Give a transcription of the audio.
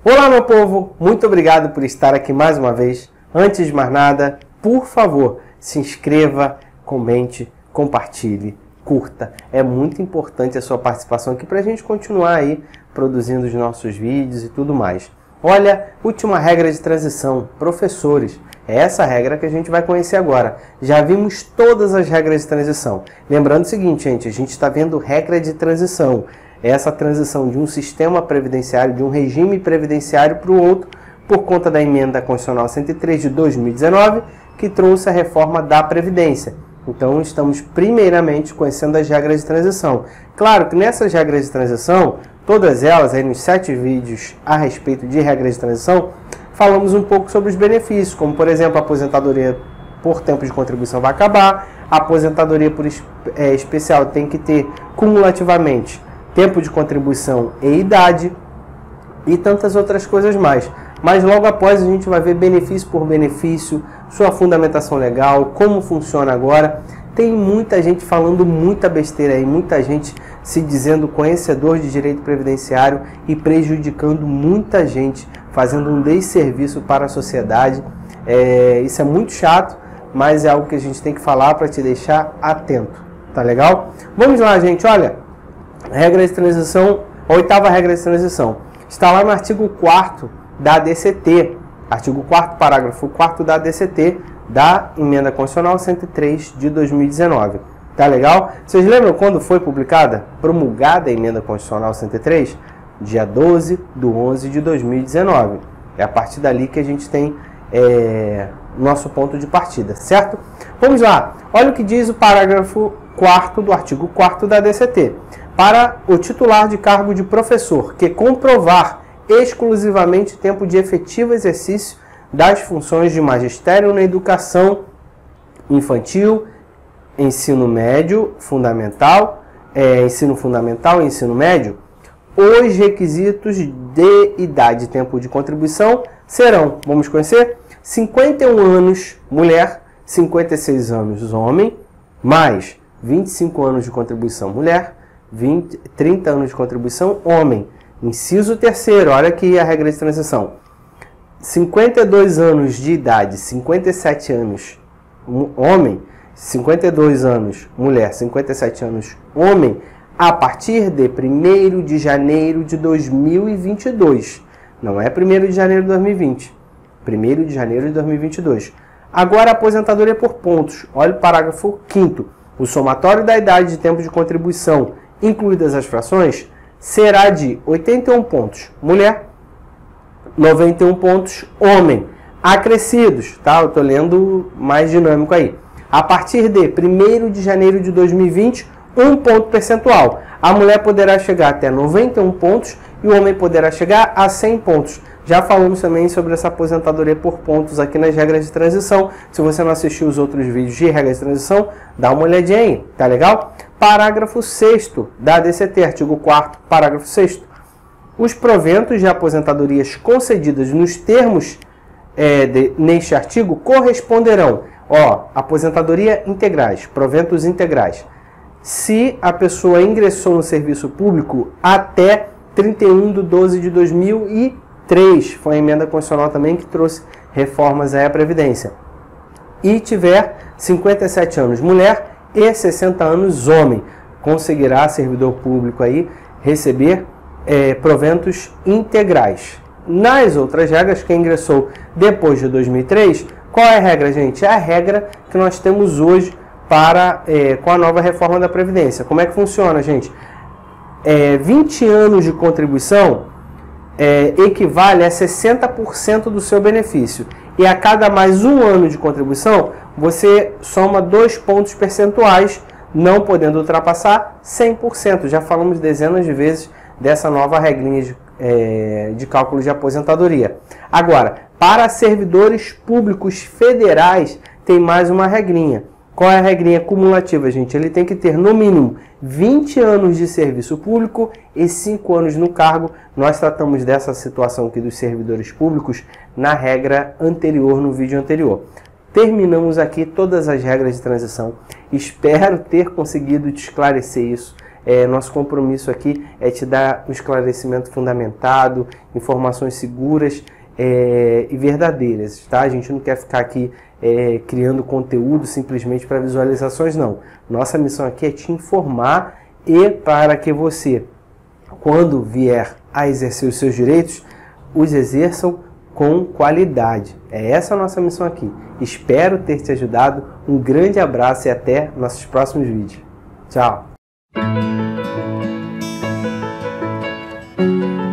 Olá, meu povo! Muito obrigado por estar aqui mais uma vez. Antes de mais nada, por favor, se inscreva, comente, compartilhe, curta. É muito importante a sua participação aqui para a gente continuar aí produzindo os nossos vídeos e tudo mais. Olha, última regra de transição, professores. É essa regra que a gente vai conhecer agora. Já vimos todas as regras de transição. Lembrando o seguinte, gente, a gente está vendo regra de transição. Essa transição de um sistema previdenciário, de um regime previdenciário para o outro, por conta da emenda constitucional 103 de 2019, que trouxe a reforma da Previdência. Então, estamos primeiramente conhecendo as regras de transição. Claro que nessas regras de transição, todas elas, aí nos 7 vídeos a respeito de regras de transição, falamos um pouco sobre os benefícios, como por exemplo, a aposentadoria por tempo de contribuição vai acabar, a aposentadoria por especial tem que ter cumulativamente tempo de contribuição e idade e tantas outras coisas mais. Mas logo após a gente vai ver benefício por benefício, sua fundamentação legal, como funciona agora. Tem muita gente falando muita besteira aí, muita gente se dizendo conhecedor de direito previdenciário e prejudicando muita gente, fazendo um desserviço para a sociedade. Isso é muito chato, mas é algo que a gente tem que falar para te deixar atento, tá legal? Vamos lá, gente, olha, regra de transição, a 8ª regra de transição, está lá no artigo 4º da ADCT, artigo 4º, parágrafo 4º da ADCT, da Emenda Constitucional 103 de 2019. Tá legal? Vocês lembram quando foi publicada, promulgada a Emenda Constitucional 103? Dia 12/11 de 2019. É a partir dali que a gente tem nosso ponto de partida, certo? Vamos lá. Olha o que diz o parágrafo 4º do artigo 4º da ADCT. Para o titular de cargo de professor que comprovar exclusivamente tempo de efetivo exercício das funções de magistério na educação infantil, ensino médio, fundamental, ensino fundamental e ensino médio, os requisitos de idade e tempo de contribuição serão, vamos conhecer, 51 anos mulher, 56 anos homem, mais 25 anos de contribuição mulher, 30 anos de contribuição homem. Inciso 3º, olha aqui a regra de transição. 52 anos de idade, 57 anos homem, 52 anos mulher, 57 anos homem, a partir de 1º de janeiro de 2022. Não é 1º de janeiro de 2020. 1º de janeiro de 2022. Agora, a aposentadoria por pontos. Olha o parágrafo 5º. O somatório da idade de tempo de contribuição, incluídas as frações, será de 81 pontos mulher, 91 pontos homem, acrescidos, tá? Eu estou lendo mais dinâmico aí. A partir de 1º de janeiro de 2020, 1 ponto percentual. A mulher poderá chegar até 91 pontos e o homem poderá chegar a 100 pontos. Já falamos também sobre essa aposentadoria por pontos aqui nas regras de transição. Se você não assistiu os outros vídeos de regras de transição, dá uma olhadinha aí, tá legal? Parágrafo 6º da ADCT, artigo 4º, parágrafo 6º. Os proventos de aposentadorias concedidas nos termos neste artigo corresponderão, aposentadoria integrais, proventos integrais, se a pessoa ingressou no serviço público até 31/12 de 2003, foi a emenda constitucional também que trouxe reformas à Previdência, e tiver 57 anos mulher e 60 anos homem, conseguirá servidor público aí receber proventos integrais. Nas outras regras, quem ingressou depois de 2003, qual é a regra, gente? É a regra que nós temos hoje para, com a nova reforma da Previdência. Como é que funciona, gente? 20 anos de contribuição equivale a 60% do seu benefício. E a cada mais um ano de contribuição, você soma 2 pontos percentuais, não podendo ultrapassar 100%. Já falamos dezenas de vezes dessa nova regrinha de cálculo de aposentadoria. Agora, para servidores públicos federais, tem mais uma regrinha. Qual é a regrinha cumulativa, gente? Ele tem que ter, no mínimo, 20 anos de serviço público e 5 anos no cargo. Nós tratamos dessa situação aqui dos servidores públicos na regra anterior, no vídeo anterior. Terminamos aqui todas as regras de transição. Espero ter conseguido te esclarecer isso. Nosso compromisso aqui é te dar um esclarecimento fundamentado, informações seguras e verdadeiras, tá? A gente não quer ficar aqui criando conteúdo simplesmente para visualizações, não. Nossa missão aqui é te informar e para que você, quando vier a exercer os seus direitos, os exerçam com qualidade. É essa a nossa missão aqui. Espero ter te ajudado. Um grande abraço e até nossos próximos vídeos. Tchau!